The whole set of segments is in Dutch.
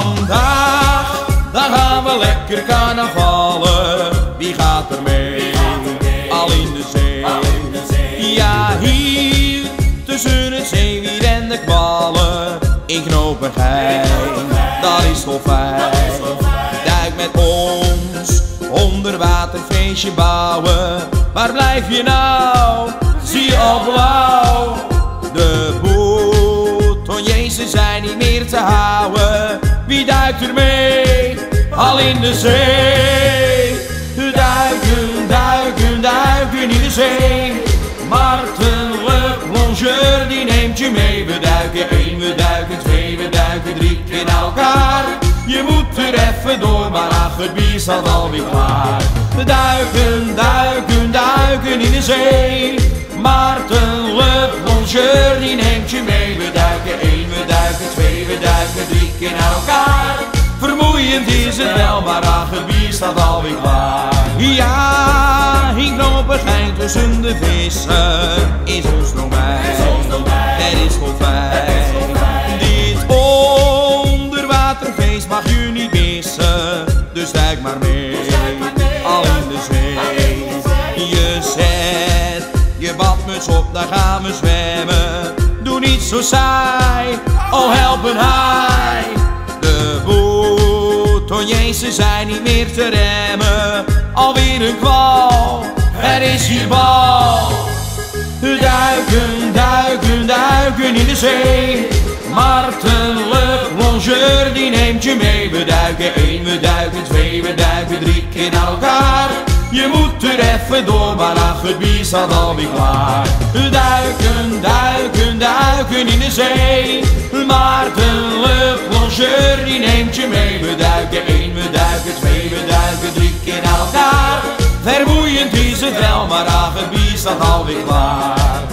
Vandaag, dan gaan we lekker carnavallen. Wie gaat er mee? Al in de zee. Ja, hier tussen het zeewier en de kwallen. In Knopengein, dat is toch fijn. Duik met ons, onderwaterfeestje bouwen. Waar blijf je nou? Zie je al blauw? De boetonjezen zijn niet meer te houden. Wie duikt er mee? Al in de zee. Duiken, duiken, duiken in de zee. Marten Le Plongeur, die neemt je mee. We duiken 1, we duiken 2, we duiken 3 keer naar elkaar. Je moet er even door, maar ach, het bier staat alweer klaar. We duiken, duiken, duiken in de zee. Marten Le Plongeur, die neemt je mee. We duiken 1, we duiken 2, we duiken 3 keer naar elkaar. Vermoeiend is het wel, maar ach, het bier staat alweer klaar. Ja, in Knopengein tussen de vissen is ons domein. Het is vol fijn. Dit onderwaterfeest mag je niet missen. Dus duik maar mee, al in de zee. Je zet je badmuts op, daar gaan we zwemmen. Doe niet zo saai, oh help een haai. De boetonjezen zijn niet meer te remmen. Alweer een kwal, er is hier bal. Duiken, duiken, duiken in de zee. Marten Le Plongeur, die neemt je mee. We duiken 1, we duiken 2, we duiken 3 keer naar elkaar. Je moet er even door, maar ach, het bier staat alweer klaar. Duiken, duiken, duiken in de zee. Marten Le Plongeur, die neemt je mee. We duiken 1, we duiken 2, we duiken 3 keer naar elkaar. Vermoeiend is het wel, maar ach, het bier staat alweer klaar.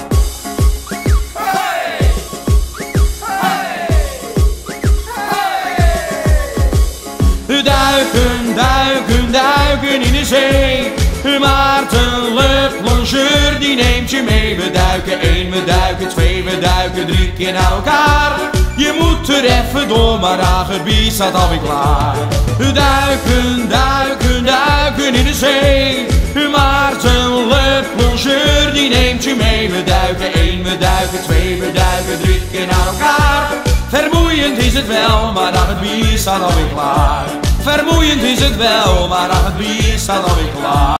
Duiken, duiken, duiken in de zee. Maarten Le Plongeur, die neemt je mee. We duiken 1, we duiken 2, we duiken 3 keer naar elkaar. Je moet er even door, maar ach, het bier staat alweer klaar. Duiken, duiken, duiken in de zee. Maarten Le Plongeur, die neemt je mee. We duiken 1, we duiken 2, we duiken 3 keer naar elkaar. Vermoeiend is het wel, maar ach, het bier staat alweer klaar. Vermoeiend is het wel, maar ach, het bier staat alweer klaar.